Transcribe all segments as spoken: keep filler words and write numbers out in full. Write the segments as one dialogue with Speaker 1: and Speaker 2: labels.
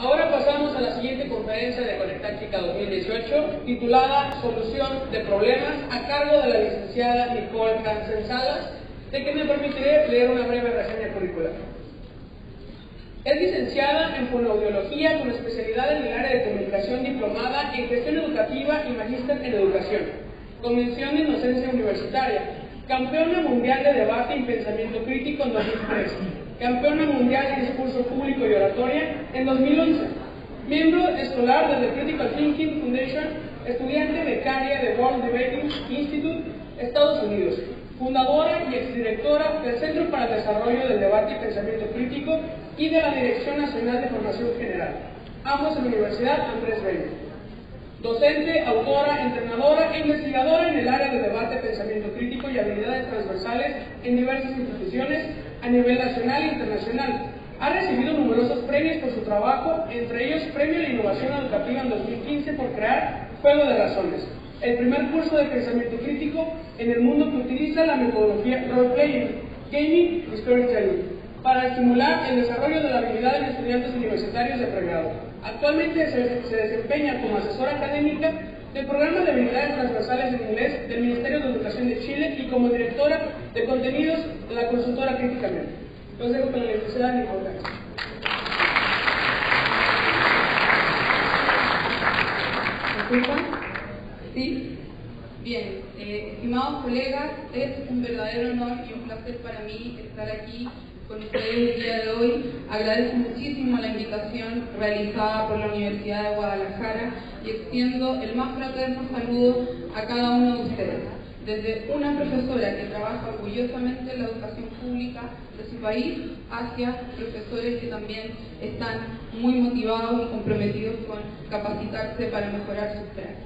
Speaker 1: Ahora pasamos a la siguiente conferencia de Conectáctica dos mil dieciocho, titulada Solución de Problemas, a cargo de la licenciada Nicole Hansen Salas, de que me permitiré leer una breve reseña curricular. Es licenciada en Fonoaudiología con especialidad en el área de comunicación, diplomada en gestión educativa y magíster en educación, con mención de docencia universitaria, campeona mundial de debate y pensamiento crítico en dos mil tres, campeona mundial de discurso público y oratoria en dos mil once, miembro escolar de The Critical Thinking Foundation, estudiante becaria de World Debating Institute, Estados Unidos, fundadora y exdirectora del Centro para el Desarrollo del Debate y Pensamiento Crítico y de la Dirección Nacional de Formación General, ambos en la Universidad Andrés Bello. Docente, autora, entrenadora e investigadora en el área de debate, pensamiento crítico y habilidades transversales en diversas instituciones a nivel nacional e internacional. Ha recibido numerosos premios por su trabajo, entre ellos Premio a la Innovación Educativa en dos mil quince por crear Juego de Razones, el primer curso de pensamiento crítico en el mundo que utiliza la metodología role-playing, gaming y storytelling para estimular el desarrollo de la habilidad de estudiantes universitarios de pregrado. Actualmente se, se desempeña como asesora académica del programa de habilidades transversales en inglés del Ministerio de Educación de Chile y como directora de contenidos de la consultora Críticamente. Los dejo con la licenciada Nicole Hansen.
Speaker 2: ¿Me escuchan? ¿Sí? Bien, eh, estimados colegas, es un verdadero honor y un placer para mí estar aquí con ustedes el día de hoy. Agradezco muchísimo la invitación realizada por la Universidad de Guadalajara y extiendo el más fraterno saludo a cada uno de ustedes. Desde una profesora que trabaja orgullosamente en la educación pública de su país hacia profesores que también están muy motivados y comprometidos con capacitarse para mejorar sus prácticas.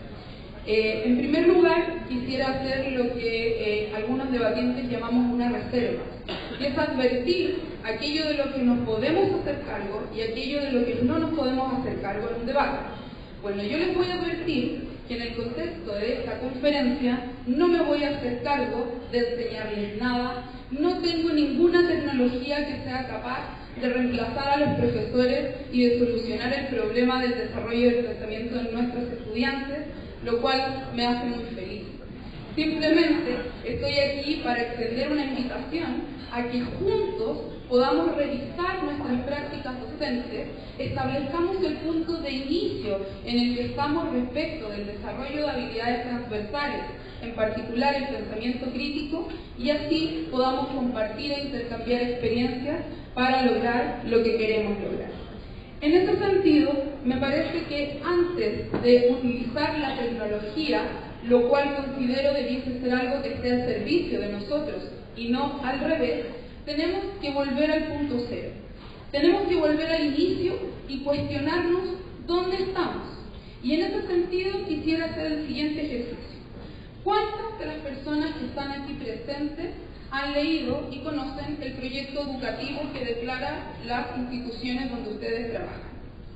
Speaker 2: Eh, en primer lugar, quisiera hacer lo que eh, algunos debatientes llamamos una reserva, que es advertir aquello de lo que nos podemos hacer cargo y aquello de lo que no nos podemos hacer cargo en un debate. Bueno, yo les voy a advertir que en el contexto de esta conferencia no me voy a hacer cargo de enseñarles nada, no tengo ninguna tecnología que sea capaz de reemplazar a los profesores y de solucionar el problema del desarrollo del pensamiento de nuestros estudiantes, lo cual me hace muy feliz. Simplemente estoy aquí para extender una invitación a que juntos podamos revisar nuestras prácticas docentes, establezcamos el punto de inicio en el que estamos respecto del desarrollo de habilidades transversales, en particular el pensamiento crítico, y así podamos compartir e intercambiar experiencias para lograr lo que queremos lograr. En ese sentido, me parece que antes de utilizar la tecnología, lo cual considero debiese ser algo que esté al servicio de nosotros y no al revés, tenemos que volver al punto cero. Tenemos que volver al inicio y cuestionarnos dónde estamos. Y en ese sentido quisiera hacer el siguiente ejercicio. ¿Cuántas de las personas que están aquí presentes han leído y conocen el proyecto educativo que declara las instituciones donde ustedes trabajan?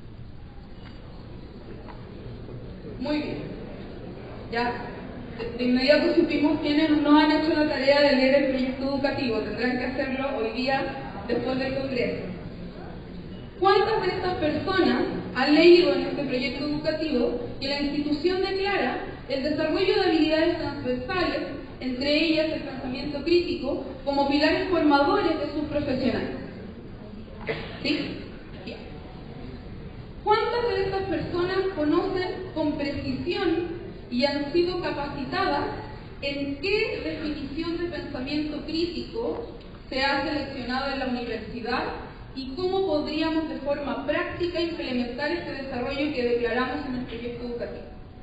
Speaker 2: Muy bien. Ya de, de inmediato supimos quienes no han hecho la tarea de leer el proyecto educativo. Tendrán que hacerlo hoy día después del Congreso. ¿Cuántas de estas personas han leído en este proyecto educativo que la institución declara el desarrollo de habilidades transversales, entre ellas el pensamiento crítico, como pilares formadores de sus profesionales? ¿Sí? Bien. ¿Cuántas de estas personas conocen con precisión y han sido capacitadas en qué definición de pensamiento crítico se ha seleccionado en la universidad y cómo podríamos de forma práctica implementar este desarrollo que declaramos en el proyecto educativo?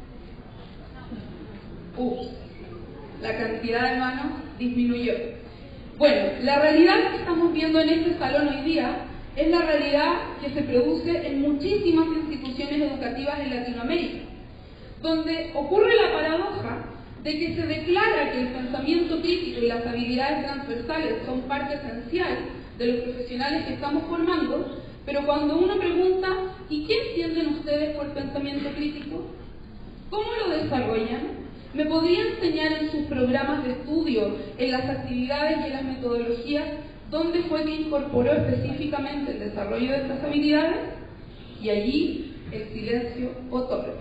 Speaker 2: Ups, la cantidad de manos disminuyó. Bueno, la realidad que estamos viendo en este salón hoy día es la realidad que se produce en muchísimas instituciones educativas en Latinoamérica, donde ocurre la paradoja de que se declara que el pensamiento crítico y las habilidades transversales son parte esencial de los profesionales que estamos formando, pero cuando uno pregunta ¿y qué entienden ustedes por pensamiento crítico? ¿Cómo lo desarrollan? ¿Me podría enseñar en sus programas de estudio, en las actividades y en las metodologías, dónde fue que incorporó específicamente el desarrollo de estas habilidades? y allí el silencio otorga.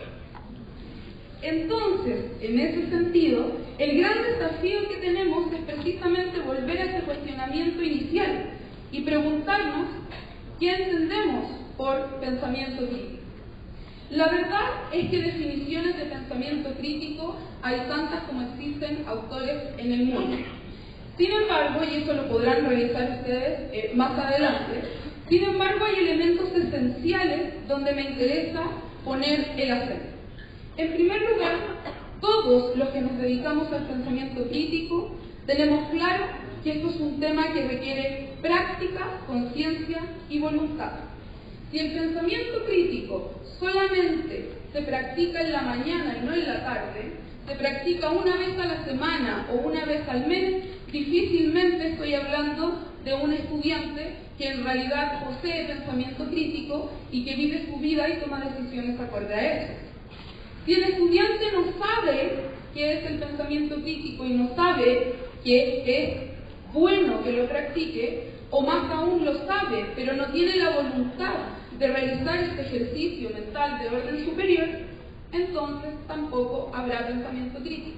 Speaker 2: Entonces, en ese sentido, el gran desafío que tenemos es precisamente volver a ese cuestionamiento inicial y preguntarnos qué entendemos por pensamiento crítico. La verdad es que definiciones de pensamiento crítico hay tantas como existen autores en el mundo. Sin embargo, y eso lo podrán revisar ustedes eh, más adelante, sin embargo hay elementos esenciales donde me interesa poner el acento. En primer lugar, todos los que nos dedicamos al pensamiento crítico tenemos claro que esto es un tema que requiere práctica, conciencia y voluntad. Si el pensamiento crítico solamente se practica en la mañana y no en la tarde, se practica una vez a la semana o una vez al mes, difícilmente estoy hablando de un estudiante que en realidad posee pensamiento crítico y que vive su vida y toma decisiones acorde a eso. Si el estudiante no sabe qué es el pensamiento crítico y no sabe que es bueno que lo practique, o más aún lo sabe, pero no tiene la voluntad de realizar este ejercicio mental de orden superior, entonces tampoco habrá pensamiento crítico.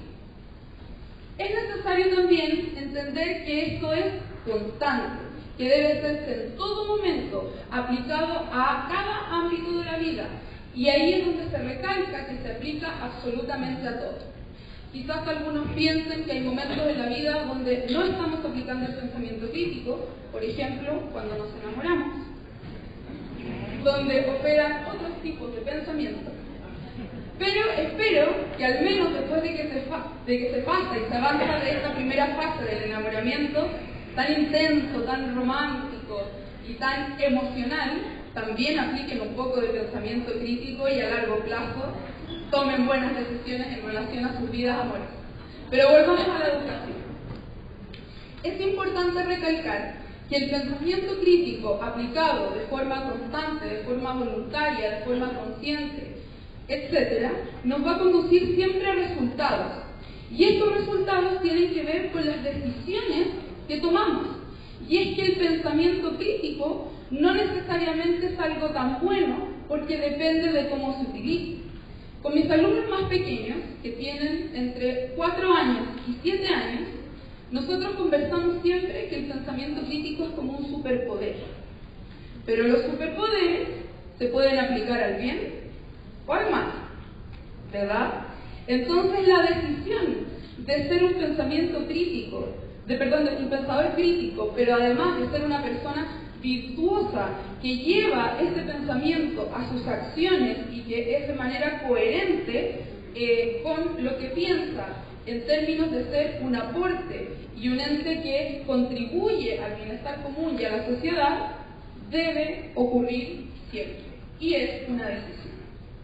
Speaker 2: Es necesario también entender que esto es constante, que debe serse en todo momento aplicado a cada ámbito de la vida, y ahí es donde se recalca que se aplica absolutamente a todo. Quizás algunos piensen que hay momentos de la vida donde no estamos aplicando el pensamiento crítico, por ejemplo, cuando nos enamoramos, donde operan otros tipos de pensamientos. Pero espero que al menos después de que se, de que se pasa y se avanza de esta primera fase del enamoramiento, tan intenso, tan romántico y tan emocional, también apliquen un poco de pensamiento crítico y a largo plazo tomen buenas decisiones en relación a sus vidas amorosas. Pero volvamos a la educación. Es importante recalcar que el pensamiento crítico aplicado de forma constante, de forma voluntaria, de forma consciente, etcétera, nos va a conducir siempre a resultados. Y estos resultados tienen que ver con las decisiones que tomamos. Y es que el pensamiento crítico no necesariamente es algo tan bueno porque depende de cómo se utilice. Con mis alumnos más pequeños, que tienen entre cuatro años y siete años, nosotros conversamos siempre que el pensamiento crítico es como un superpoder. Pero los superpoderes se pueden aplicar al bien o al mal, ¿verdad? Entonces la decisión de ser un pensamiento crítico, de perdón, de un pensador crítico, pero además de ser una persona virtuosa que lleva ese pensamiento a sus acciones y que es de manera coherente eh, con lo que piensa en términos de ser un aporte y un ente que contribuye al bienestar común y a la sociedad, debe ocurrir siempre. Y es una decisión.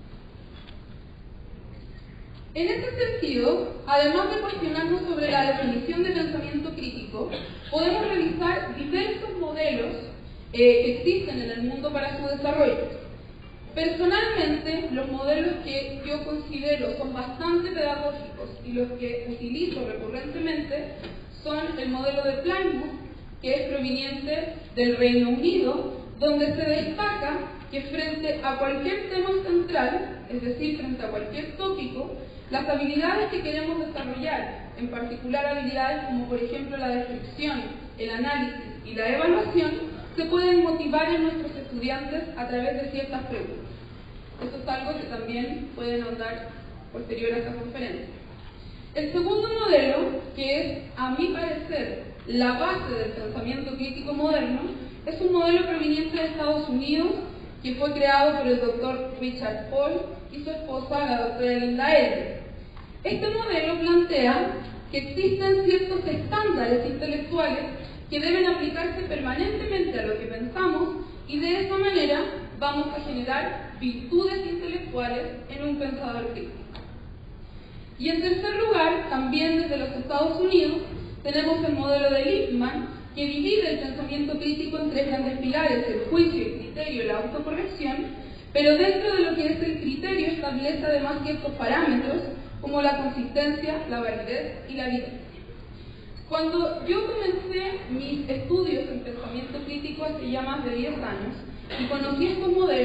Speaker 2: En este sentido, además de cuestionarnos sobre la definición de pensamiento crítico, podemos revisar diversos modelos eh, que existen en el mundo para su desarrollo. Personalmente, los modelos que yo considero son bastante pedagógicos y los que utilizo recurrentemente son el modelo de Plymouth, que es proveniente del Reino Unido, donde se destaca que frente a cualquier tema central, es decir, frente a cualquier tópico, las habilidades que queremos desarrollar, en particular habilidades como por ejemplo la descripción, el análisis y la evaluación, se pueden motivar en nuestros estudiantes a través de ciertas preguntas. Eso es algo que también pueden ahondar posterior a esta conferencia. El segundo modelo, que es, a mi parecer, la base del pensamiento crítico moderno, es un modelo proveniente de Estados Unidos que fue creado por el doctor Richard Paul y su esposa, la doctora Linda Elder. Este modelo plantea que existen ciertos estándares intelectuales que deben aplicarse permanentemente a lo que pensamos y de esa manera vamos a generar virtudes intelectuales en un pensador crítico. Y en tercer lugar, también desde los Estados Unidos, tenemos el modelo de Lippmann, que divide el pensamiento crítico en tres grandes pilares: el juicio, el criterio y la autocorrección, pero dentro de lo que es el criterio establece además ciertos parámetros como la consistencia, la validez y la evidencia. Cuando yo comencé mis estudios en pensamiento crítico hace ya más de diez años y conocí estos modelos,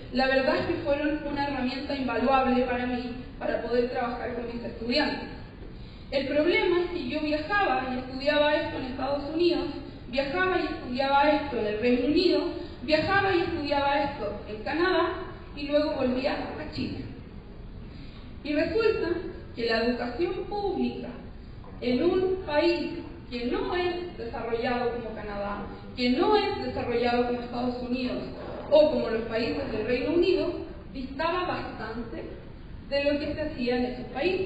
Speaker 2: la verdad es que fueron una herramienta invaluable para mí para poder trabajar con mis estudiantes. El problema es que yo viajaba y estudiaba esto en Estados Unidos, viajaba y estudiaba esto en el Reino Unido, viajaba y estudiaba esto en Canadá y luego volvía a Chile. Y resulta que la educación pública en un país que no es desarrollado como Canadá, que no es desarrollado como Estados Unidos o como los países del Reino Unido, distaba bastante de lo que se hacía en esos países.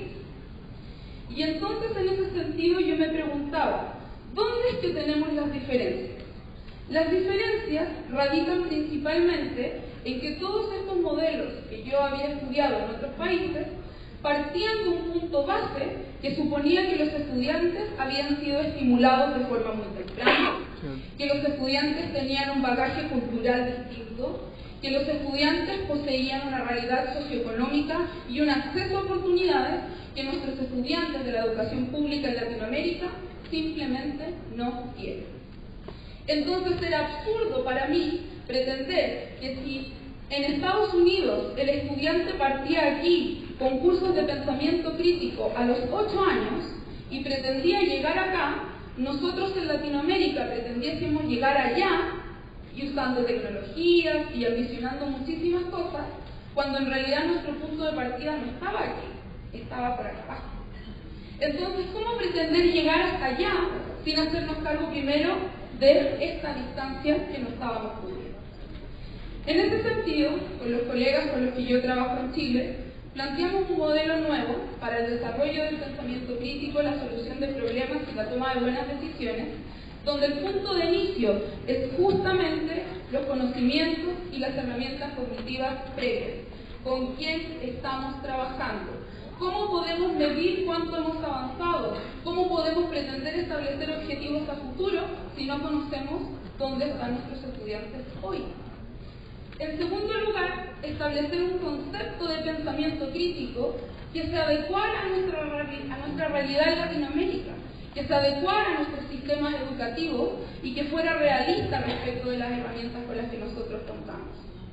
Speaker 2: Y entonces en ese sentido yo me preguntaba, ¿dónde es que tenemos las diferencias? Las diferencias radican principalmente en que todos estos modelos que yo había estudiado en otros países partían de un punto base que suponía que los estudiantes habían sido estimulados de forma muy temprana, que los estudiantes tenían un bagaje cultural distinto, que los estudiantes poseían una realidad socioeconómica y un acceso a oportunidades que nuestros estudiantes de la educación pública en Latinoamérica simplemente no tienen. Entonces era absurdo para mí pretender que si en Estados Unidos el estudiante partía aquí con cursos de pensamiento crítico a los ocho años y pretendía llegar acá, nosotros en Latinoamérica pretendiésemos llegar allá y usando tecnologías y ambicionando muchísimas cosas, cuando en realidad nuestro punto de partida no estaba aquí, estaba por acá abajo. Entonces, ¿cómo pretender llegar hasta allá sin hacernos cargo primero de esta distancia que no estábamos cubriendo? En ese sentido, con los colegas con los que yo trabajo en Chile, planteamos un modelo nuevo para el desarrollo del pensamiento crítico, la solución de problemas y la toma de buenas decisiones, donde el punto de inicio es justamente los conocimientos y las herramientas cognitivas previas. ¿Con quién estamos trabajando? ¿Cómo podemos medir cuánto hemos avanzado? ¿Cómo podemos pretender establecer objetivos a futuro si no conocemos dónde están nuestros estudiantes hoy? En segundo lugar, establecer un concepto de pensamiento crítico que se adecuara a nuestra, a nuestra realidad en Latinoamérica, que se adecuara a nuestros sistemas educativos y que fuera realista respecto de las herramientas con las que nosotros contamos.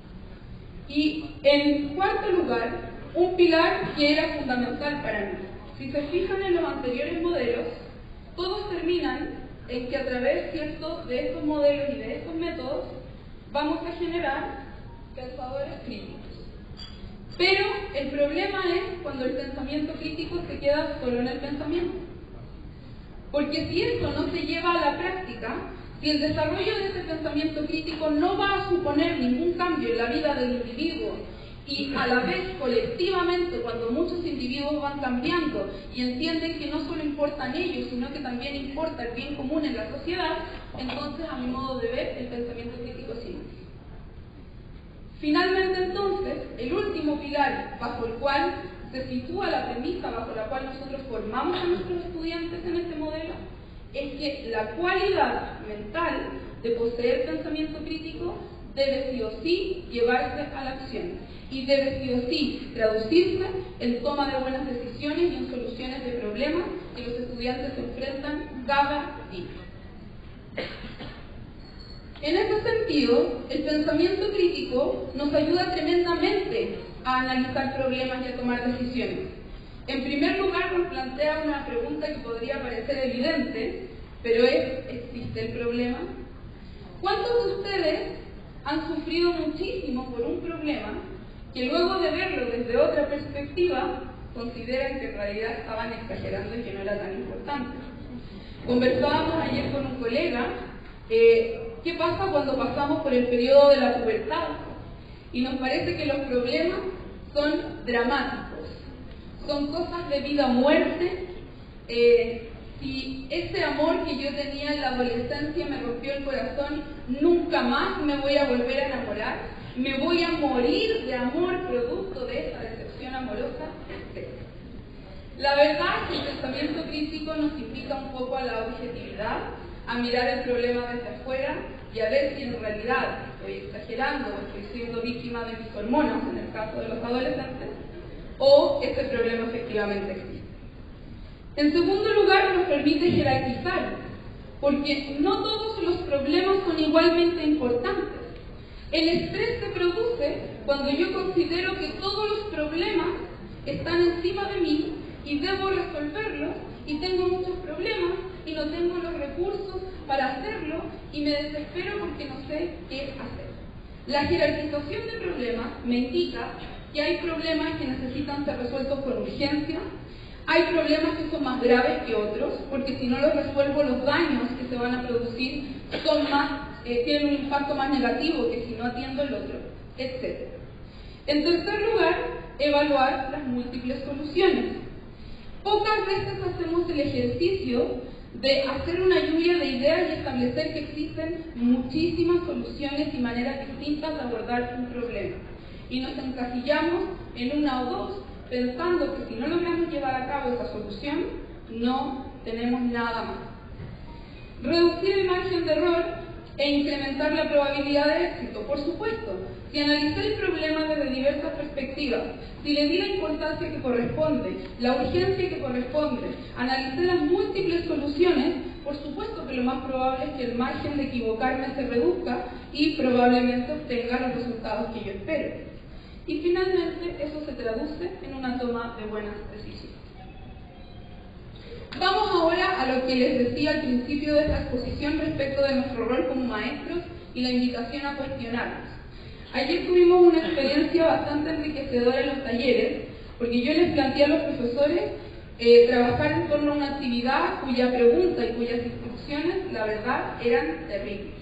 Speaker 2: Y en cuarto lugar, un pilar que era fundamental para mí. Si se fijan en los anteriores modelos, todos terminan en que a través, ¿cierto?, de estos modelos y de estos métodos vamos a generar pensadores críticos. Pero el problema es cuando el pensamiento crítico se queda solo en el pensamiento. Porque si esto no se lleva a la práctica, si el desarrollo de ese pensamiento crítico no va a suponer ningún cambio en la vida del individuo, y a la vez colectivamente cuando muchos individuos van cambiando y entienden que no solo importan ellos, sino que también importa el bien común en la sociedad, entonces a mi modo de ver el pensamiento crítico es inútil. Finalmente entonces, el último pilar bajo el cual se sitúa la premisa bajo la cual nosotros formamos a nuestros estudiantes en este modelo es que la cualidad mental de poseer pensamiento crítico debe sí o sí llevarse a la acción y debe sí o sí traducirse en toma de buenas decisiones y en soluciones de problemas que los estudiantes se enfrentan cada día. En ese sentido, el pensamiento crítico nos ayuda tremendamente a analizar problemas y a tomar decisiones. En primer lugar, nos plantea una pregunta que podría parecer evidente, pero es, ¿existe el problema? ¿Cuántos de ustedes han sufrido muchísimo por un problema que luego de verlo desde otra perspectiva consideran que en realidad estaban exagerando y que no era tan importante? Conversábamos ayer con un colega, eh, ¿qué pasa cuando pasamos por el periodo de la pubertad? Y nos parece que los problemas son dramáticos, son cosas de vida o muerte. Eh, si ese amor que yo tenía en la adolescencia me rompió el corazón, nunca más me voy a volver a enamorar, me voy a morir de amor producto de esa decepción amorosa, etcétera. La verdad es que el pensamiento crítico nos invita un poco a la objetividad, a mirar el problema desde afuera y a ver si en realidad estoy exagerando o estoy siendo víctima de mis hormonas, en el caso de los adolescentes, o este problema efectivamente existe. En segundo lugar, nos permite jerarquizar, porque no todos los problemas son igualmente importantes. El estrés se produce cuando yo considero que todos los problemas están encima de mí y debo resolverlos, y tengo muchos problemas y no tengo los recursos para hacerlo y me desespero porque no sé qué hacer. La jerarquización de problemas me indica que hay problemas que necesitan ser resueltos con urgencia, hay problemas que son más graves que otros, porque si no los resuelvo los daños que se van a producir son más, eh, tienen un impacto más negativo que si no atiendo el otro, etcétera. En tercer lugar, evaluar las múltiples soluciones. Pocas veces hacemos el ejercicio de hacer una lluvia de ideas y establecer que existen muchísimas soluciones y maneras distintas de abordar un problema. Y nos encasillamos en una o dos, pensando que si no logramos llevar a cabo esa solución, no tenemos nada más. Reducir el margen de error e incrementar la probabilidad de éxito, por supuesto. Si analicé el problema desde diversas perspectivas, si le di la importancia que corresponde, la urgencia que corresponde, analicé las múltiples soluciones, por supuesto que lo más probable es que el margen de equivocarme se reduzca y probablemente obtenga los resultados que yo espero. Y finalmente eso se traduce en una toma de buenas decisiones. Vamos ahora a lo que les decía al principio de esta exposición respecto de nuestro rol como maestros y la invitación a cuestionarnos. Ayer tuvimos una experiencia bastante enriquecedora en los talleres, porque yo les planteé a los profesores eh, trabajar en torno a una actividad cuya pregunta y cuyas instrucciones, la verdad, eran terribles.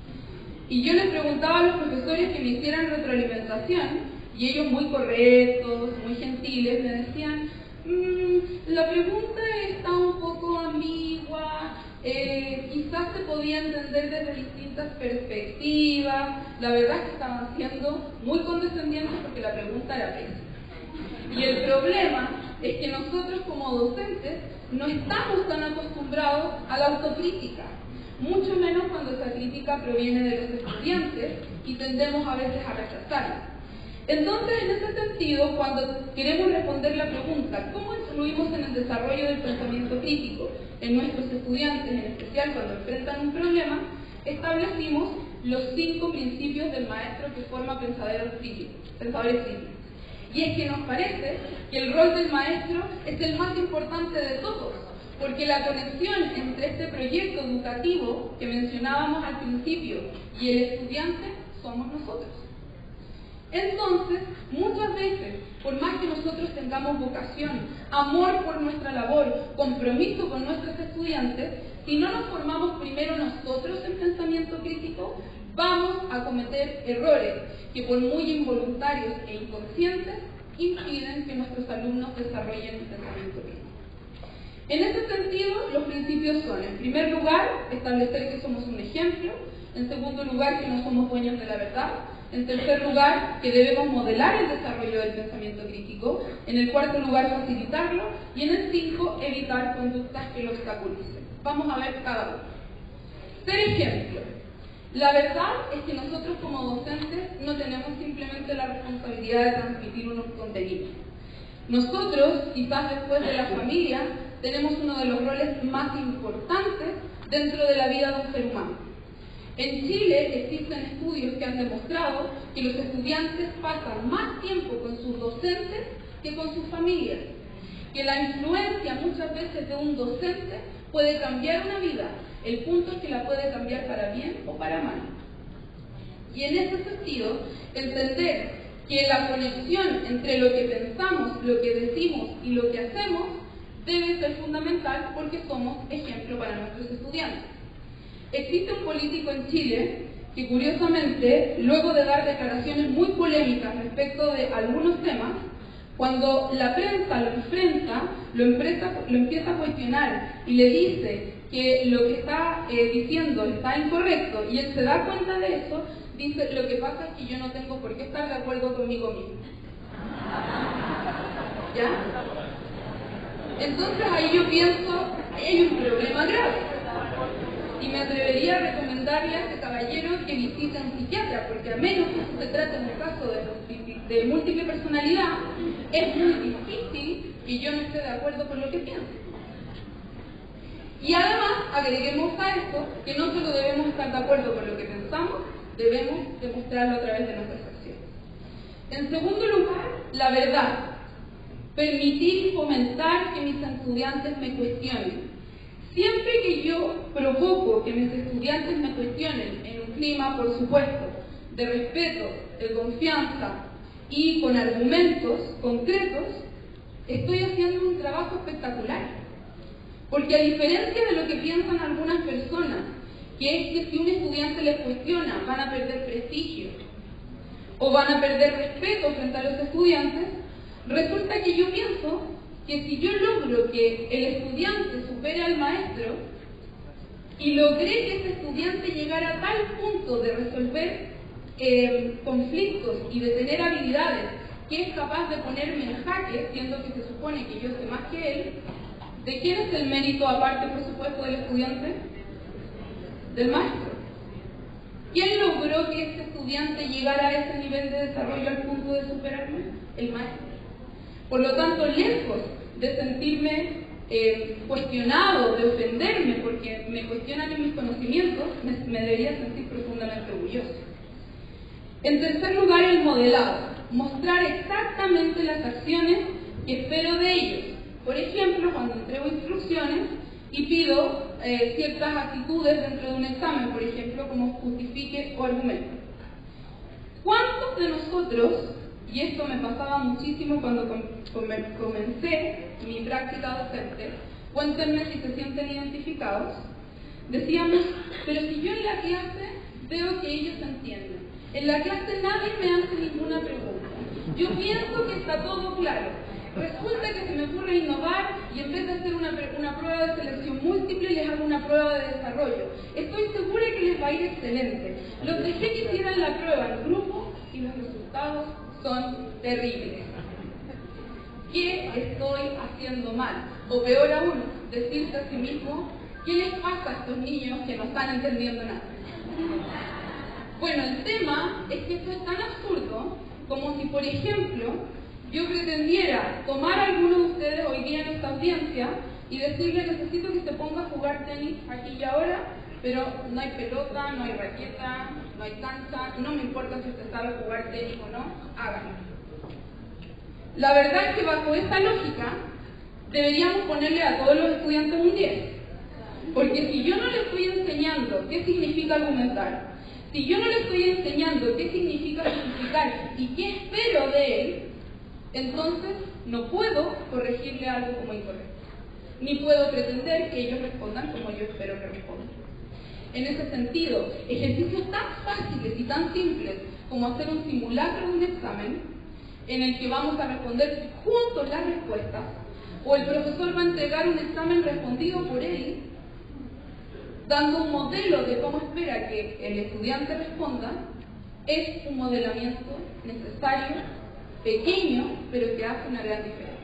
Speaker 2: Y yo les preguntaba a los profesores que me hicieran retroalimentación, y ellos muy correctos, muy gentiles, me decían, mmm, la pregunta está un poco ambigua, eh, quizás se podía entender desde distintas perspectivas. La verdad es que estaban siendo muy condescendientes porque la pregunta era pésima. Y el problema es que nosotros como docentes no estamos tan acostumbrados a la autocrítica, mucho menos cuando esa crítica proviene de los estudiantes y tendemos a veces a rechazarla. Entonces, en ese sentido, cuando queremos responder la pregunta, ¿cómo influimos en el desarrollo del pensamiento crítico en nuestros estudiantes, en especial cuando enfrentan un problema? Establecimos los cinco principios del maestro que forma pensadores críticos, pensadores críticos. Y es que nos parece que el rol del maestro es el más importante de todos, porque la conexión entre este proyecto educativo que mencionábamos al principio y el estudiante somos nosotros. Entonces, muchas veces, por más que nosotros tengamos vocación, amor por nuestra labor, compromiso con nuestros estudiantes, si no nos formamos primero nosotros en pensamiento crítico, vamos a cometer errores que, por muy involuntarios e inconscientes, impiden que nuestros alumnos desarrollen un pensamiento crítico. En ese sentido, los principios son, en primer lugar, establecer que somos un ejemplo; en segundo lugar, que no somos dueños de la verdad; en tercer lugar, que debemos modelar el desarrollo del pensamiento crítico; en el cuarto lugar, facilitarlo; y en el cinco, evitar conductas que lo obstaculicen. Vamos a ver cada uno. Ser ejemplo. La verdad es que nosotros como docentes no tenemos simplemente la responsabilidad de transmitir unos contenidos. Nosotros, quizás después de la familia, tenemos uno de los roles más importantes dentro de la vida de un ser humano. En Chile existen estudios que han demostrado que los estudiantes pasan más tiempo con sus docentes que con sus familias, que la influencia muchas veces de un docente puede cambiar una vida. El punto es que la puede cambiar para bien o para mal. Y en ese sentido, entender que la conexión entre lo que pensamos, lo que decimos y lo que hacemos debe ser fundamental, porque somos ejemplo para nuestros estudiantes. Existe un político en Chile que, curiosamente, luego de dar declaraciones muy polémicas respecto de algunos temas, cuando la prensa lo enfrenta, lo, empresa, lo empieza a cuestionar y le dice que lo que está eh, diciendo está incorrecto, y él se da cuenta de eso, dice: lo que pasa es que yo no tengo por qué estar de acuerdo conmigo mismo. ¿Ya? Entonces ahí yo pienso, hay un problema grave. Y me atrevería a recomendarle a este caballero que visite a un psiquiatra, porque a menos que se trate de un caso de, de múltiple personalidad, es muy difícil que yo no esté de acuerdo con lo que pienso. Y además, agreguemos a esto que no solo debemos estar de acuerdo con lo que pensamos, debemos demostrarlo a través de nuestras acciones. En segundo lugar, la verdad. Permitir y fomentar que mis estudiantes me cuestionen. Siempre que yo provoco que mis estudiantes me cuestionen en un clima, por supuesto, de respeto, de confianza y con argumentos concretos, estoy haciendo un trabajo espectacular. Porque a diferencia de lo que piensan algunas personas, que es que si un estudiante les cuestiona van a perder prestigio o van a perder respeto frente a los estudiantes, resulta que yo pienso que si yo logro que el estudiante supere al maestro y logré que ese estudiante llegara a tal punto de resolver eh, conflictos y de tener habilidades que es capaz de ponerme en jaque, siendo que se supone que yo sé más que él, ¿de quién es el mérito aparte, por supuesto, del estudiante? Del maestro. ¿Quién logró que este estudiante llegara a ese nivel de desarrollo al punto de superarme? El maestro. Por lo tanto, lejos de sentirme eh, cuestionado, de ofenderme porque me cuestionan en mis conocimientos, me, me debería sentir profundamente orgulloso. En tercer lugar, el modelado. Mostrar exactamente las acciones que espero de ellos. Por ejemplo, cuando entrego instrucciones y pido eh, ciertas actitudes dentro de un examen, por ejemplo, como justifique o argumente. ¿Cuántos de nosotros, y esto me pasaba muchísimo cuando com com comencé mi práctica docente, cuéntenme si se sienten identificados, decíamos, pero si yo en la clase veo que ellos entienden, en la clase nadie me hace ninguna pregunta, yo pienso que está todo claro, resulta que se me ocurre innovar y en vez de hacer una, una prueba de selección múltiple les hago una prueba de desarrollo, estoy segura que les va a ir excelente, los dejé que hicieran la prueba en grupo y los resultados son terribles. ¿Qué estoy haciendo mal? O peor aún, decirse a sí mismo, ¿qué les pasa a estos niños que no están entendiendo nada? Bueno, el tema es que esto es tan absurdo como si, por ejemplo, yo pretendiera tomar a alguno de ustedes hoy día en esta audiencia y decirle, necesito que se ponga a jugar tenis aquí y ahora, pero no hay pelota, no hay raqueta, no hay cancha, no me importa si usted sabe jugar tenis o no, háganlo. La verdad es que bajo esta lógica deberíamos ponerle a todos los estudiantes un diez. Porque si yo no le estoy enseñando qué significa argumentar, si yo no le estoy enseñando qué significa justificar y qué espero de él, entonces no puedo corregirle algo como incorrecto. Ni puedo pretender que ellos respondan como yo espero que respondan. En ese sentido, ejercicios tan fáciles y tan simples como hacer un simulacro de un examen, en el que vamos a responder juntos las respuestas, o el profesor va a entregar un examen respondido por él, dando un modelo de cómo espera que el estudiante responda, es un modelamiento necesario, pequeño, pero que hace una gran diferencia.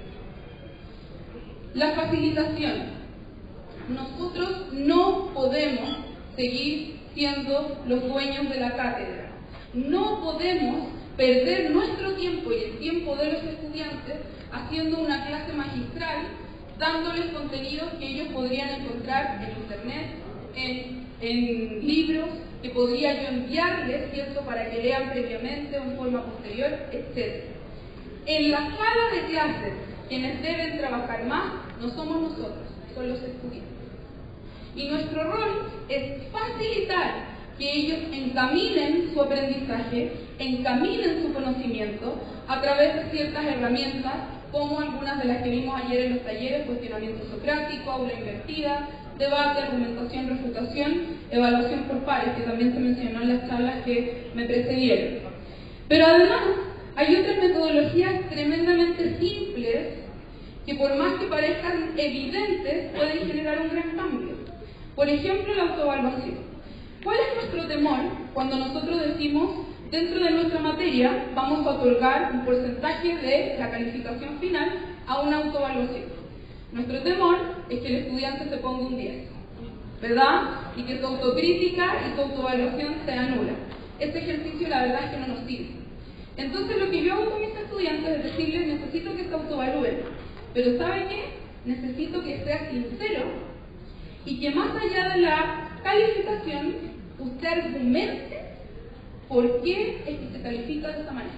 Speaker 2: La facilitación. Nosotros no podemos seguir siendo los dueños de la cátedra. No podemos perder nuestro tiempo y el tiempo de los estudiantes haciendo una clase magistral, dándoles contenidos que ellos podrían encontrar en internet, en, en libros, que podría yo enviarles, ¿cierto?, para que lean previamente o en forma posterior, etcétera. En la sala de clases, quienes deben trabajar más no somos nosotros, son los estudiantes. Y nuestro rol es facilitar que ellos encaminen su aprendizaje, encaminen su conocimiento a través de ciertas herramientas, como algunas de las que vimos ayer en los talleres: cuestionamiento socrático, aula invertida, debate, argumentación, refutación, evaluación por pares, que también se mencionó en las charlas que me precedieron. Pero además, hay otras metodologías tremendamente simples que, por más que parezcan evidentes, pueden generar un gran cambio. Por ejemplo, la autoevaluación. ¿Cuál es nuestro temor cuando nosotros decimos, dentro de nuestra materia, vamos a otorgar un porcentaje de la calificación final a una autoevaluación? Nuestro temor es que el estudiante se ponga un diez, ¿verdad? Y que su autocrítica y su autoevaluación sea nula. Este ejercicio, la verdad, es que no nos sirve. Entonces, lo que yo hago con mis estudiantes es decirles, necesito que se autoevalúen, pero ¿sabe qué? Necesito que sea sincero y que, más allá de la calificación, usted argumente por qué es que se califica de esta manera.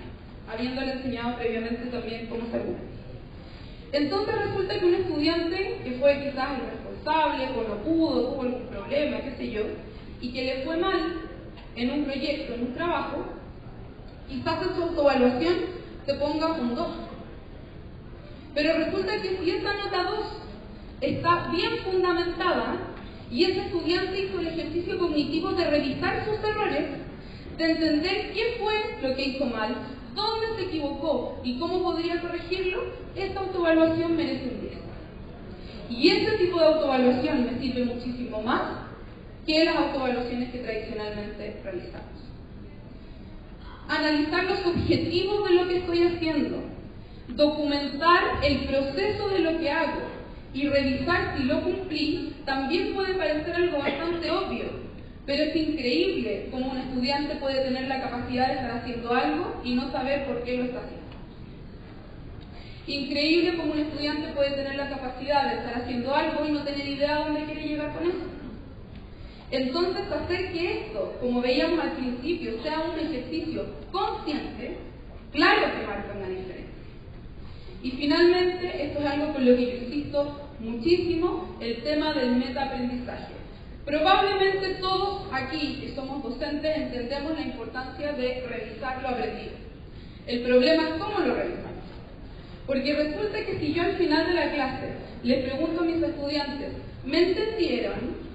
Speaker 2: habiéndole enseñado previamente también cómo se usa. Entonces resulta que un estudiante que fue quizás irresponsable, o no pudo, tuvo algún problema, qué sé yo, y que le fue mal en un proyecto, en un trabajo, quizás en su autoevaluación se ponga un dos. Pero resulta que si esa nota dos está bien fundamentada y ese estudiante hizo el ejercicio cognitivo de revisar sus errores, de entender qué fue lo que hizo mal, dónde se equivocó y cómo podría corregirlo, esta autoevaluación merece un diez. Y ese tipo de autoevaluación me sirve muchísimo más que las autoevaluaciones que tradicionalmente realizamos. Analizar los objetivos de lo que estoy haciendo, documentar el proceso de lo que hago y revisar si lo cumplí, también puede parecer algo bastante obvio, pero es increíble cómo un estudiante puede tener la capacidad de estar haciendo algo y no saber por qué lo está haciendo. Increíble cómo un estudiante puede tener la capacidad de estar haciendo algo y no tener idea a dónde quiere llegar con eso. Entonces, hacer que esto, como veíamos al principio, sea un ejercicio consciente, claro que marca una diferencia. Y finalmente, esto es algo con lo que yo insisto muchísimo, el tema del metaaprendizaje. Probablemente todos aquí, que somos docentes, entendemos la importancia de revisar lo aprendido. El problema es cómo lo revisamos. Porque resulta que si yo al final de la clase les pregunto a mis estudiantes, ¿me entendieron?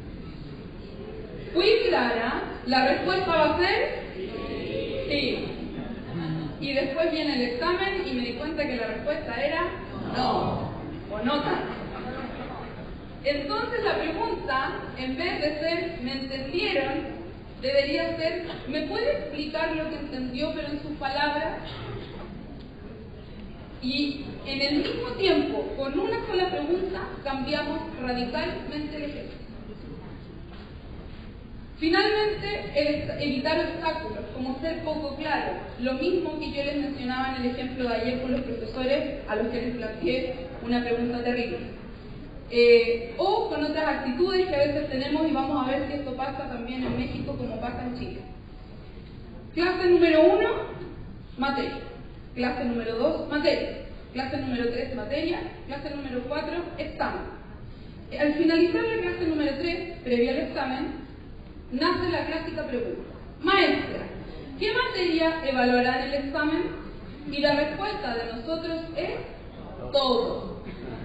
Speaker 2: ¿Fui clara? La respuesta va a ser sí. Y después viene el examen y me di cuenta que la respuesta era no, o no tanto. Entonces la pregunta, en vez de ser ¿me entendieron?, debería ser ¿me puede explicar lo que entendió pero en sus palabras? Y en el mismo tiempo, con una sola pregunta, cambiamos radicalmente el ejercicio. Finalmente, el evitar obstáculos, como ser poco claro, lo mismo que yo les mencionaba en el ejemplo de ayer con los profesores a los que les planteé una pregunta terrible. Eh, o con otras actitudes que a veces tenemos y vamos a ver si esto pasa también en México como pasa en Chile. Clase número uno, materia. Clase número dos, materia. Clase número tres, materia. Clase número cuatro, examen. Al finalizar la clase número tres, previo al examen, nace la clásica pregunta: maestra, ¿qué materia evaluará en el examen? Y la respuesta de nosotros es todo.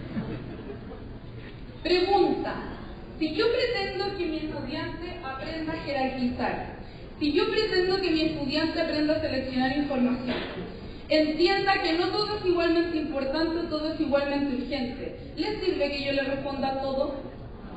Speaker 2: Pregunta: si yo pretendo que mi estudiante aprenda a jerarquizar, si yo pretendo que mi estudiante aprenda a seleccionar información, entienda que no todo es igualmente importante, todo es igualmente urgente, ¿le sirve que yo le responda todo?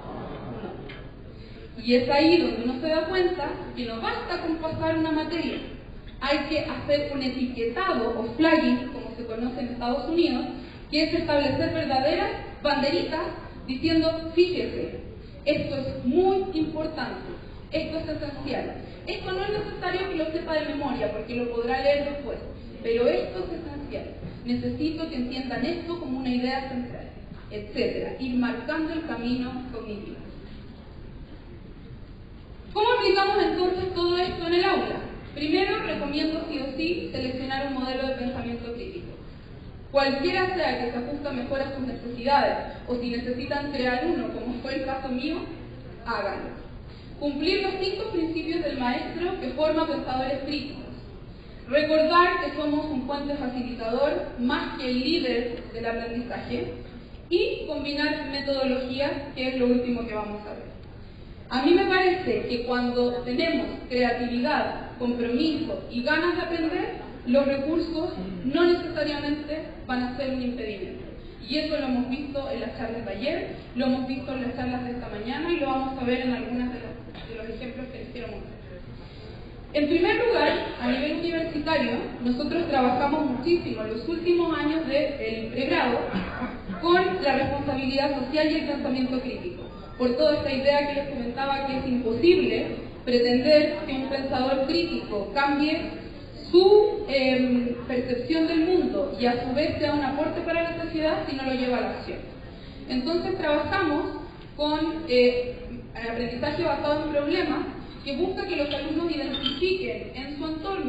Speaker 2: Y es ahí donde uno se da cuenta que no basta con pasar una materia. Hay que hacer un etiquetado o flagging, como se conoce en Estados Unidos, que es establecer verdaderas banderitas diciendo, fíjese, esto es muy importante, esto es esencial. Esto no es necesario que lo sepa de memoria, porque lo podrá leer después, pero esto es esencial. Necesito que entiendan esto como una idea central, etcétera. Ir marcando el camino cognitivo. ¿Cómo aplicamos entonces todo esto en el aula? Primero, recomiendo sí o sí seleccionar un modelo de pensamiento crítico. Cualquiera sea que se ajuste mejor a sus necesidades, o si necesitan crear uno, como fue el caso mío, háganlo. Cumplir los cinco principios del maestro que forma pensadores críticos. Recordar que somos un puente facilitador más que el líder del aprendizaje. Y combinar metodologías, que es lo último que vamos a ver. A mí me parece que cuando tenemos creatividad, compromiso y ganas de aprender, los recursos no necesariamente van a ser un impedimento. Y eso lo hemos visto en las charlas de ayer, lo hemos visto en las charlas de esta mañana y lo vamos a ver en algunos de los, de los ejemplos que les quiero mostrar. En primer lugar, a nivel universitario, nosotros trabajamos muchísimo en los últimos años del pregrado con la responsabilidad social y el pensamiento crítico. Por toda esta idea que les comentaba que es imposible pretender que un pensador crítico cambie su eh, percepción del mundo y a su vez sea un aporte para la sociedad si no lo lleva a la acción. Entonces trabajamos con eh, aprendizaje basado en problemas que busca que los alumnos identifiquen en su entorno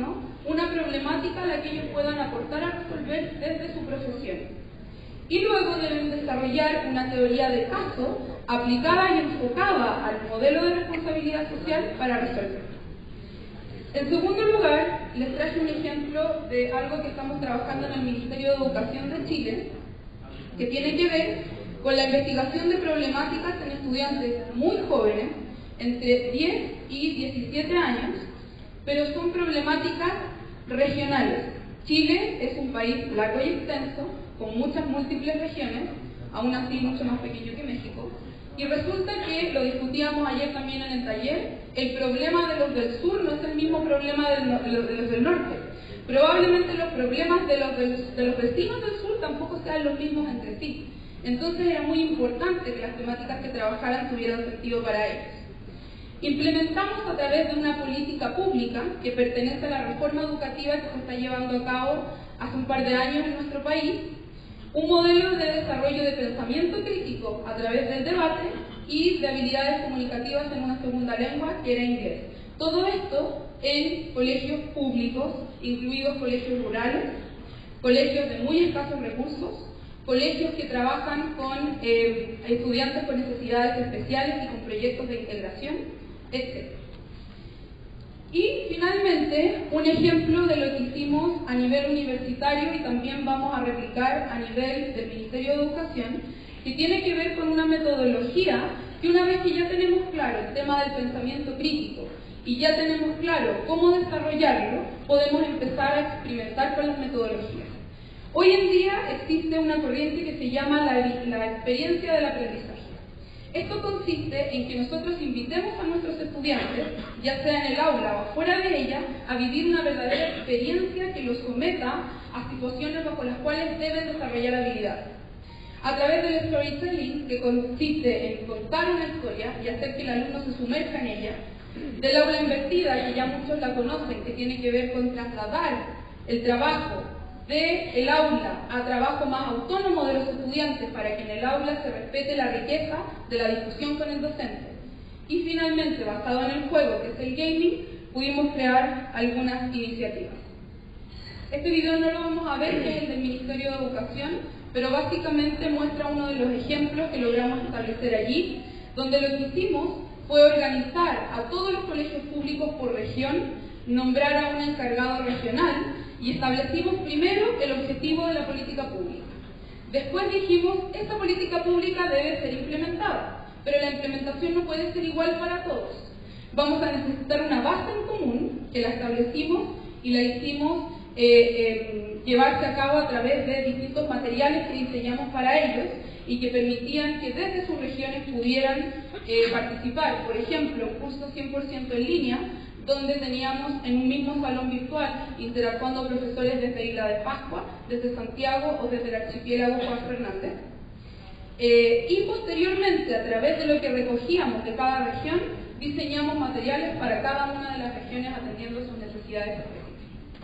Speaker 2: una problemática a la que ellos puedan aportar a resolver desde su profesión. Y luego deben desarrollar una teoría de caso aplicada y enfocada al modelo de responsabilidad social para resolverlo. En segundo lugar, les traje un ejemplo de algo que estamos trabajando en el Ministerio de Educación de Chile, que tiene que ver con la investigación de problemáticas en estudiantes muy jóvenes, entre diez y diecisiete años, pero son problemáticas regionales. Chile es un país largo y extenso, con muchas múltiples regiones, aún así mucho más pequeño que México, y resulta que, lo discutíamos ayer también en el taller, el problema de los del sur no es el mismo problema de los, de los del norte. Probablemente los problemas de los, del, de los vecinos del sur tampoco sean los mismos entre sí. Entonces era muy importante que las temáticas que trabajaran tuvieran sentido para ellos. Implementamos a través de una política pública que pertenece a la reforma educativa que se está llevando a cabo hace un par de años en nuestro país, un modelo de desarrollo de pensamiento crítico a través del debate y de habilidades comunicativas en una segunda lengua, que era inglés. Todo esto en colegios públicos, incluidos colegios rurales, colegios de muy escasos recursos, colegios que trabajan con eh, estudiantes con necesidades especiales y con proyectos de integración, etcétera. Y finalmente, un ejemplo de lo que hicimos a nivel universitario y también vamos a replicar a nivel del Ministerio de Educación, que tiene que ver con una metodología que, una vez que ya tenemos claro el tema del pensamiento crítico y ya tenemos claro cómo desarrollarlo, podemos empezar a experimentar con las metodologías. Hoy en día existe una corriente que se llama la, la experiencia del aprendizaje. Esto consiste en que nosotros invitemos a nuestros estudiantes, ya sea en el aula o fuera de ella, a vivir una verdadera experiencia que los someta a situaciones bajo las cuales deben desarrollar habilidades. A través del storytelling, que consiste en contar una historia y hacer que el alumno se sumerja en ella, del aula invertida, que ya muchos la conocen, que tiene que ver con trasladar el trabajo de el aula a trabajo más autónomo de los estudiantes para que en el aula se respete la riqueza de la discusión con el docente. Y finalmente, basado en el juego, que es el gaming, pudimos crear algunas iniciativas. Este video no lo vamos a ver, que es el del Ministerio de Educación, pero básicamente muestra uno de los ejemplos que logramos establecer allí, donde lo que hicimos fue organizar a todos los colegios públicos por región, nombrar a un encargado regional, y establecimos primero el objetivo de la política pública. Después dijimos, esta política pública debe ser implementada, pero la implementación no puede ser igual para todos. Vamos a necesitar una base en común, que la establecimos y la hicimos eh, eh, llevarse a cabo a través de distintos materiales que diseñamos para ellos y que permitían que desde sus regiones pudieran eh, participar. Por ejemplo, un curso cien por ciento en línea, donde teníamos en un mismo salón virtual interactuando profesores desde Isla de Pascua, desde Santiago o desde el archipiélago Juan Fernández. Eh, y posteriormente, a través de lo que recogíamos de cada región, diseñamos materiales para cada una de las regiones atendiendo sus necesidades específicas.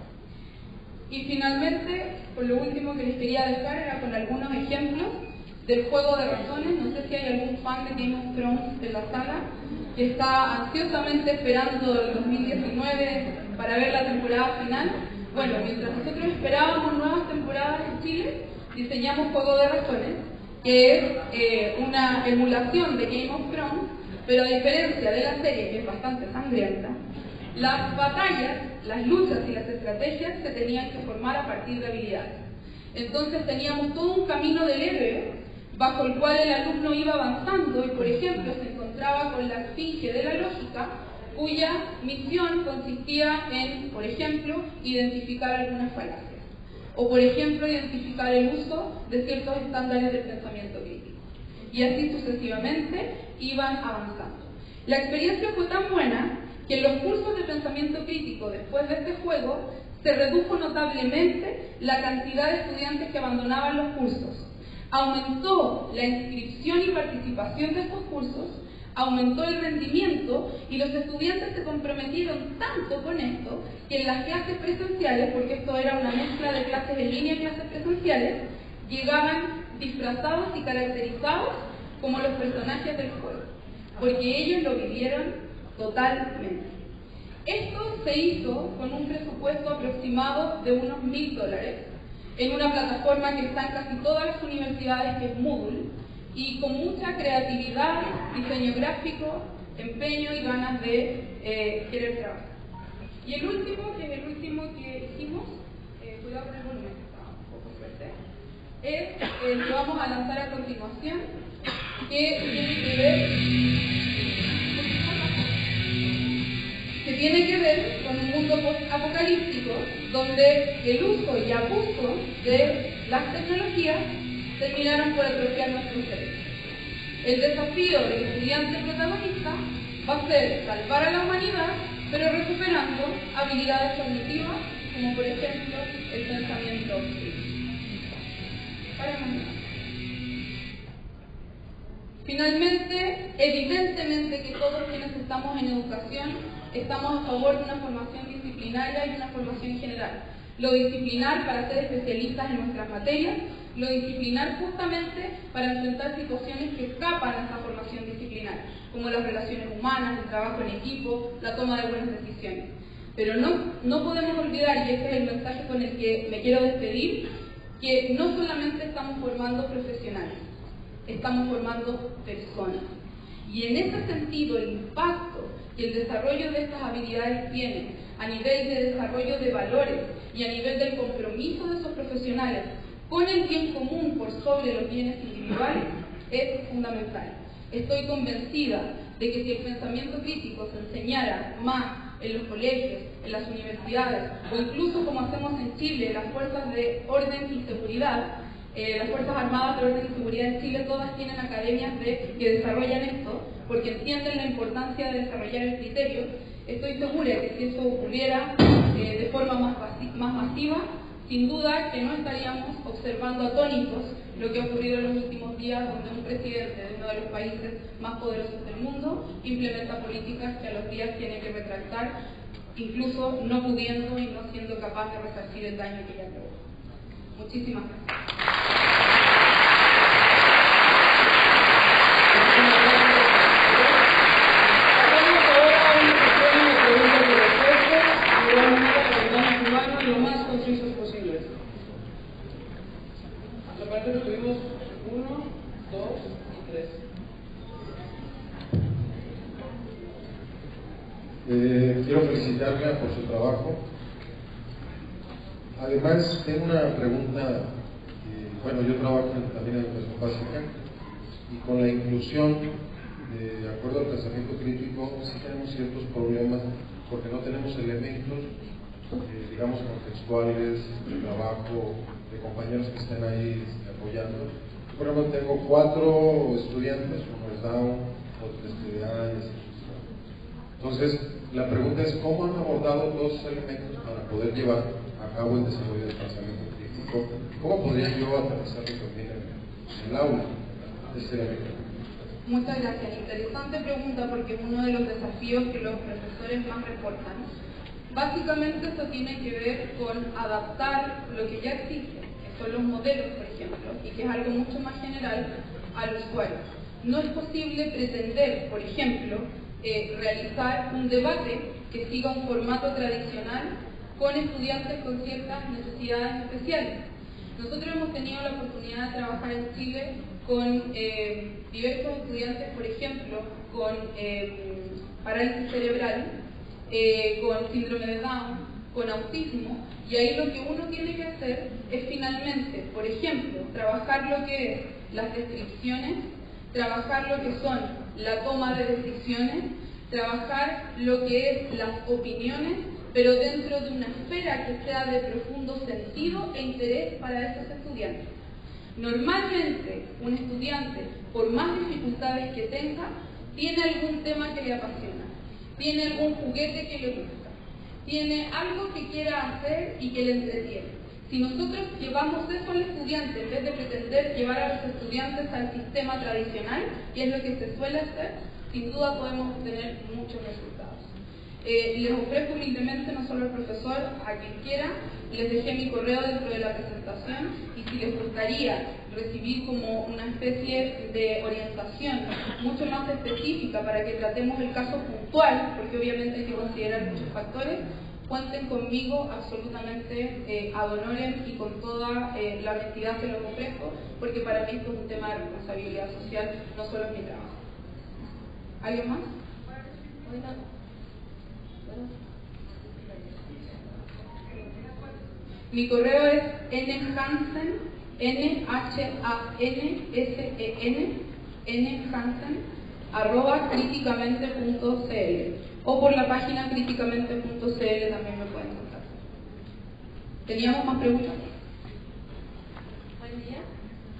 Speaker 2: Y finalmente, por lo último que les quería dejar era con algunos ejemplos del juego de razones. No sé si hay algún fan de Game of Thrones en la sala que está ansiosamente esperando el dos mil diecinueve para ver la temporada final. Bueno, mientras nosotros esperábamos nuevas temporadas en Chile, diseñamos Juego de Razones, que es eh, una emulación de Game of Thrones, pero a diferencia de la serie, que es bastante sangrienta, las batallas, las luchas y las estrategias se tenían que formar a partir de habilidades. Entonces teníamos todo un camino del héroe bajo el cual el alumno iba avanzando y, por ejemplo, se encontraba con la esfinge de la lógica, cuya misión consistía en, por ejemplo, identificar algunas falacias, o por ejemplo, identificar el uso de ciertos estándares del pensamiento crítico. Y así sucesivamente iban avanzando. La experiencia fue tan buena que en los cursos de pensamiento crítico, después de este juego, se redujo notablemente la cantidad de estudiantes que abandonaban los cursos. Aumentó la inscripción y participación de estos cursos, aumentó el rendimiento y los estudiantes se comprometieron tanto con esto que en las clases presenciales, porque esto era una mezcla de clases en línea y clases presenciales, llegaban disfrazados y caracterizados como los personajes del juego, porque ellos lo vivieron totalmente. Esto se hizo con un presupuesto aproximado de unos mil dólares, en una plataforma que está en casi todas las universidades, que es Moodle, y con mucha creatividad, diseño gráfico, empeño y ganas de eh, querer trabajar. Y el último, que es el último que hicimos, eh, cuidado con el volumen, que está un poco fuerte, es el que vamos a lanzar a continuación, que tiene que ver, que tiene que ver con un mundo post-apocalíptico, donde el uso y abuso de las tecnologías terminaron por atrofiar nuestros derechos. El desafío del estudiante protagonista va a ser salvar a la humanidad, pero recuperando habilidades cognitivas, como por ejemplo el pensamiento crítico. Para mañana. Finalmente, evidentemente que todos quienes estamos en educación estamos a favor de una formación disciplinaria y una formación general. Lo disciplinar para ser especialistas en nuestras materias, lo disciplinar justamente para enfrentar situaciones que escapan a esa formación disciplinar, como las relaciones humanas, el trabajo en equipo, la toma de buenas decisiones. Pero no, no podemos olvidar, y este es el mensaje con el que me quiero despedir, que no solamente estamos formando profesionales, estamos formando personas. Y en ese sentido, el impacto que el desarrollo de estas habilidades tiene a nivel de desarrollo de valores y a nivel del compromiso de esos profesionales con el bien común por sobre los bienes individuales es fundamental. Estoy convencida de que si el pensamiento crítico se enseñara más en los colegios, en las universidades, o incluso como hacemos en Chile, las fuerzas de orden y seguridad, eh, las Fuerzas Armadas de Orden y Seguridad en Chile, todas tienen academias de, que desarrollan esto, porque entienden la importancia de desarrollar el criterio. Estoy segura que si eso ocurriera eh, de forma más, más masiva, sin duda que no estaríamos observando atónitos lo que ha ocurrido en los últimos días, donde un presidente de uno de los países más poderosos del mundo implementa políticas que a los días tiene que retractar, incluso no pudiendo y no siendo capaz de resarcir el daño que ya provocó. Muchísimas gracias.
Speaker 1: Lo más concisos posibles. Los partidos tuvimos uno, dos y tres.
Speaker 3: Eh, quiero felicitarla por su trabajo. Además, tengo una pregunta. Eh, bueno, yo trabajo también en educación básica y con la inclusión, de, de acuerdo al pensamiento crítico, sí tenemos ciertos problemas porque no tenemos elementos Eh, digamos contextuales, de trabajo, de compañeros que estén ahí apoyando. Por ejemplo, tengo cuatro estudiantes, uno es Down, otro es T D A y así. Entonces, la pregunta es, ¿cómo han abordado todos esos elementos para poder llevar a cabo el desarrollo del pensamiento crítico? ¿Cómo podría yo aterrizarlo también en, en el aula? Este era mi pregunta.
Speaker 2: Muchas gracias. Interesante pregunta, porque es uno de los desafíos que los profesores más reportan. Básicamente esto tiene que ver con adaptar lo que ya existe, que son los modelos, por ejemplo, y que es algo mucho más general al usuario. No es posible pretender, por ejemplo, eh, realizar un debate que siga un formato tradicional con estudiantes con ciertas necesidades especiales. Nosotros hemos tenido la oportunidad de trabajar en Chile con eh, diversos estudiantes, por ejemplo, con eh, parálisis cerebral, Eh, con síndrome de Down, con autismo, y ahí lo que uno tiene que hacer es finalmente, por ejemplo, trabajar lo que es las descripciones, trabajar lo que son la toma de decisiones, trabajar lo que es las opiniones, pero dentro de una esfera que sea de profundo sentido e interés para esos estudiantes. Normalmente, un estudiante, por más dificultades que tenga, tiene algún tema que le apasiona, tiene algún juguete que le gusta, tiene algo que quiera hacer y que le entretiene. Si nosotros llevamos eso al estudiante, en vez de pretender llevar a los estudiantes al sistema tradicional, que es lo que se suele hacer, sin duda podemos obtener muchos resultados. Eh, les ofrezco humildemente, no solo al profesor, a quien quiera, les dejé mi correo dentro de la presentación, y si les gustaría recibir como una especie de orientación mucho más específica para que tratemos el caso puntual, porque obviamente hay que considerar muchos factores, cuenten conmigo absolutamente eh, ad honorem y con toda eh, la honestidad que los ofrezco, porque para mí esto es un tema de responsabilidad social, no solo es mi trabajo. ¿Alguien más? Bueno. Mi correo es nhansen, N H A N S E N, nhansen, arroba críticamente punto c l, o por la página críticamente punto c l también me pueden contactar. ¿Teníamos más preguntas?
Speaker 4: Buen día.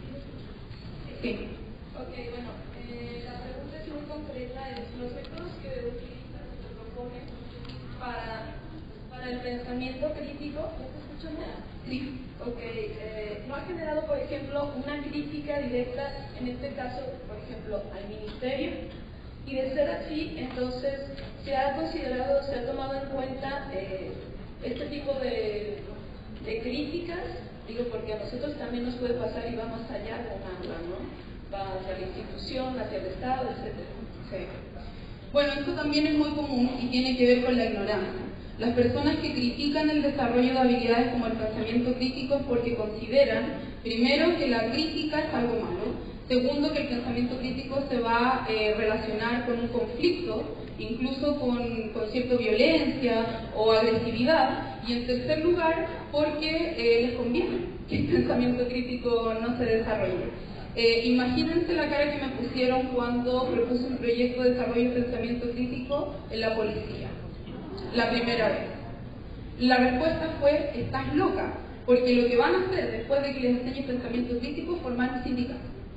Speaker 2: Sí.
Speaker 4: Ok, bueno, eh, la pregunta es muy concreta, es los métodos que utilizan, se proponen para, para el pensamiento crítico. ¿Me escuchan bien?
Speaker 2: Sí.
Speaker 4: Ok, eh, ¿no ha generado, por ejemplo, una crítica directa, en este caso, por ejemplo, al ministerio? Y de ser así, entonces, ¿se ha considerado, se ha tomado en cuenta eh, este tipo de, de críticas? Digo, porque a nosotros también nos puede pasar y va más allá con AMLA, ¿no? Va hacia la institución, hacia el Estado, etcétera.
Speaker 2: Sí. Bueno, esto también es muy común y tiene que ver con la ignorancia. Las personas que critican el desarrollo de habilidades como el pensamiento crítico es porque consideran, primero, que la crítica es algo malo, segundo, que el pensamiento crítico se va a eh, relacionar con un conflicto, incluso con, con cierta violencia o agresividad, y en tercer lugar, porque eh, les conviene que el pensamiento crítico no se desarrolle. Eh, imagínense la cara que me pusieron cuando propuse un proyecto de desarrollo de pensamiento crítico en la policía, la primera vez. La respuesta fue: estás loca, porque lo que van a hacer después de que les enseñe pensamiento crítico es formar un sindicato.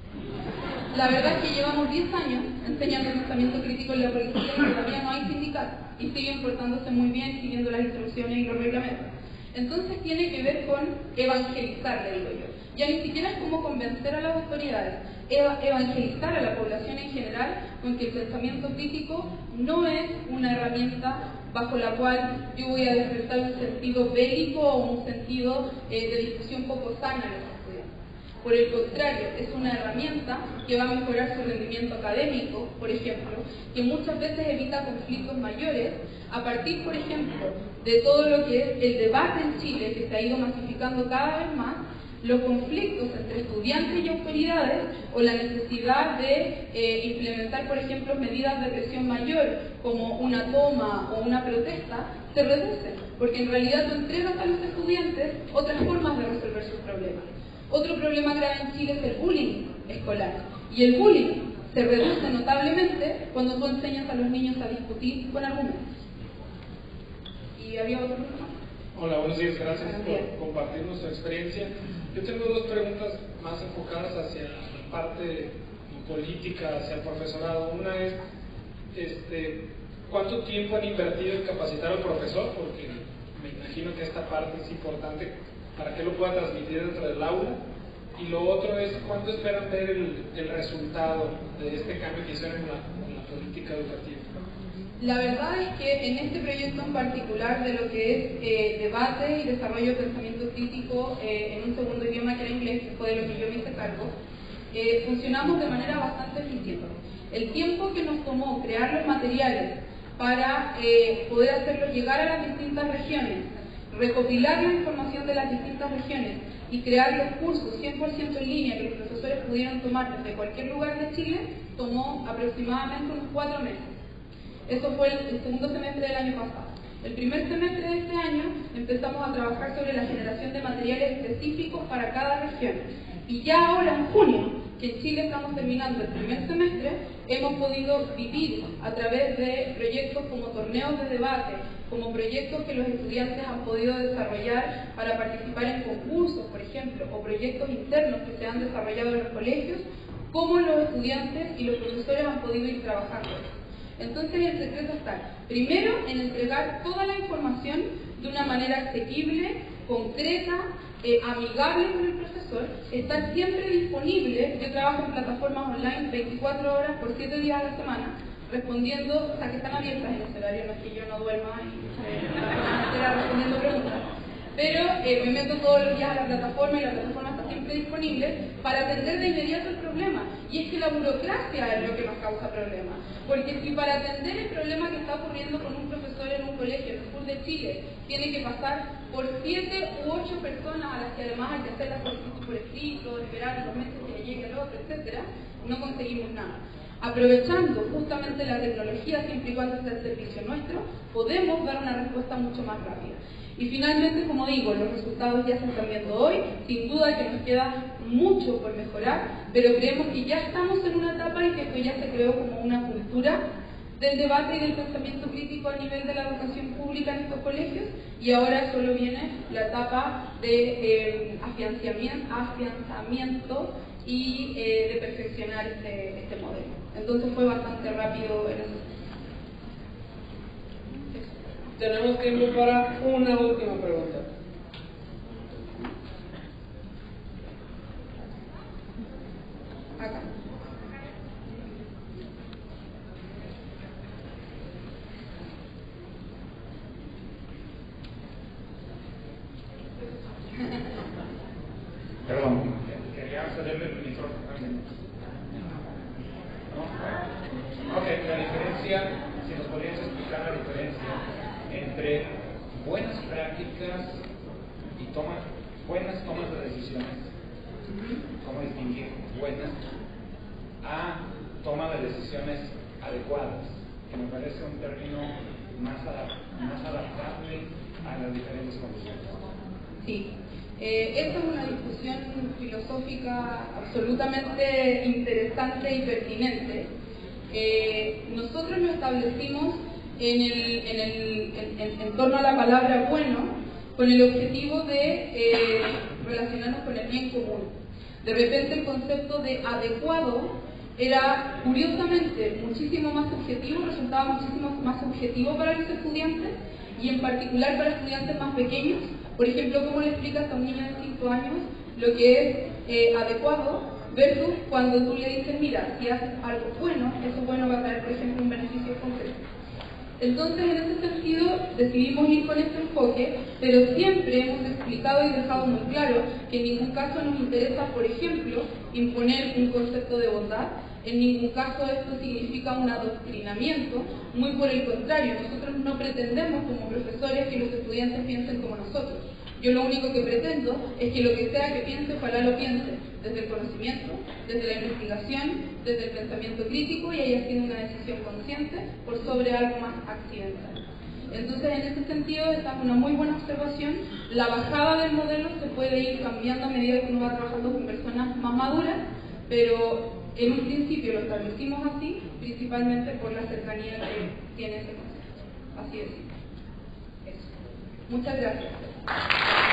Speaker 2: La verdad es que llevamos diez años enseñando pensamiento crítico en la policía y todavía no hay sindicato, y siguen portándose muy bien siguiendo las instrucciones y los reglamentos. Entonces tiene que ver con evangelizar, le digo yo. Ya ni siquiera es como convencer a las autoridades, eva evangelizar a la población en general con que el pensamiento crítico no es una herramienta bajo la cual yo voy a despertar un sentido bélico o un sentido eh, de discusión poco sana en los estudiantes. Por el contrario, es una herramienta que va a mejorar su rendimiento académico, por ejemplo, que muchas veces evita conflictos mayores a partir, por ejemplo, de todo lo que es el debate en Chile, que se ha ido masificando cada vez más, los conflictos entre estudiantes y autoridades, o la necesidad de eh, implementar, por ejemplo, medidas de presión mayor, como una toma o una protesta, se reducen, porque en realidad tú entregas a los estudiantes otras formas de resolver sus problemas. Otro problema grave en Chile es el bullying escolar, y el bullying se reduce notablemente cuando tú enseñas a los niños a discutir con argumentos. ¿Y había otro problema?
Speaker 5: Hola, buenos días, gracias por compartirnos su experiencia. Yo tengo dos preguntas más enfocadas hacia la parte política, hacia el profesorado. Una es, este, ¿cuánto tiempo han invertido en capacitar al profesor? Porque me imagino que esta parte es importante para que lo pueda transmitir dentro del aula. Y lo otro es, ¿cuánto esperan ver el, el resultado de este cambio que hicieron en la, en la política educativa?
Speaker 2: La verdad es que en este proyecto en particular de lo que es eh, debate y desarrollo de pensamiento crítico eh, en un segundo idioma que era inglés, que fue de lo que yo me hice cargo, eh, funcionamos de manera bastante eficiente. El tiempo que nos tomó crear los materiales para eh, poder hacerlos llegar a las distintas regiones, recopilar la información de las distintas regiones y crear los cursos cien por ciento en línea que los profesores pudieran tomar desde cualquier lugar de Chile, tomó aproximadamente unos cuatro meses. Eso fue el, el segundo semestre del año pasado. El primer semestre de este año empezamos a trabajar sobre la generación de materiales específicos para cada región. Y ya ahora en junio, que en Chile estamos terminando el primer semestre, hemos podido vivir a través de proyectos como torneos de debate, como proyectos que los estudiantes han podido desarrollar para participar en concursos, por ejemplo, o proyectos internos que se han desarrollado en los colegios, cómo los estudiantes y los profesores han podido ir trabajando. Entonces el secreto está, primero, en entregar toda la información de una manera asequible, concreta, eh, amigable con el profesor, estar siempre disponible. Yo trabajo en plataformas online veinticuatro horas por siete días a la semana, respondiendo, o sea, que están abiertas en ese horario, no es que yo no duerma y esté respondiendo preguntas. Pero eh, me meto todos los días a la plataforma y la plataforma está siempre disponible para atender de inmediato el problema. Y es que la burocracia es lo que nos causa problemas. Porque si para atender el problema que está ocurriendo con un profesor en un colegio en el sur de Chile tiene que pasar por siete u ocho personas a las que además hay que hacer la solicitud por escrito, esperar los meses que le llegue el otro, etcétera, no conseguimos nada. Aprovechando justamente la tecnología, siempre y cuando sea el servicio nuestro, podemos dar una respuesta mucho más rápida. Y finalmente, como digo, los resultados ya se están viendo hoy, sin duda que nos queda mucho por mejorar, pero creemos que ya estamos en una etapa en que esto ya se creó como una cultura del debate y del pensamiento crítico a nivel de la educación pública en estos colegios, y ahora solo viene la etapa de eh, afianzamiento, afianzamiento y eh, de perfeccionar este, este modelo. Entonces fue bastante rápido en ese.
Speaker 1: Tenemos tiempo para una última pregunta.
Speaker 2: Acá.
Speaker 6: Perdón, quería cederle el micrófono también. ¿No? Ok, la diferencia, si nos podrías explicar la diferencia entre buenas prácticas y toma, buenas tomas de decisiones, cómo distinguir buenas a toma de decisiones adecuadas, que me parece un término más, adap más adaptable a las diferentes condiciones.
Speaker 2: Sí. Eh, esta es una discusión filosófica absolutamente interesante y pertinente. Eh, nosotros lo establecimos en, el, en, el, en, en, en torno a la palabra bueno, con el objetivo de eh, relacionarnos con el bien común. De repente el concepto de adecuado era curiosamente muchísimo más subjetivo, resultaba muchísimo más subjetivo para los estudiantes y en particular para estudiantes más pequeños. Por ejemplo, ¿cómo le explicas a un niño de cinco años lo que es eh, adecuado versus cuando tú le dices, mira, si haces algo bueno, eso bueno va a traer, por ejemplo, un beneficio concreto? Entonces, en ese sentido, decidimos ir con este enfoque, pero siempre hemos explicado y dejado muy claro que en ningún caso nos interesa, por ejemplo, imponer un concepto de bondad. En ningún caso esto significa un adoctrinamiento, muy por el contrario, nosotros no pretendemos como profesores que los estudiantes piensen como nosotros. Yo lo único que pretendo es que lo que sea que piense, ojalá lo piense desde el conocimiento, desde la investigación, desde el pensamiento crítico y haya sido una decisión consciente por sobre algo más accidental. Entonces, en ese sentido, esta es una muy buena observación. La bajada del modelo se puede ir cambiando a medida que uno va trabajando con personas más maduras, pero en un principio lo establecimos así, principalmente por la cercanía que tiene ese concepto. Así es. Eso. Muchas gracias.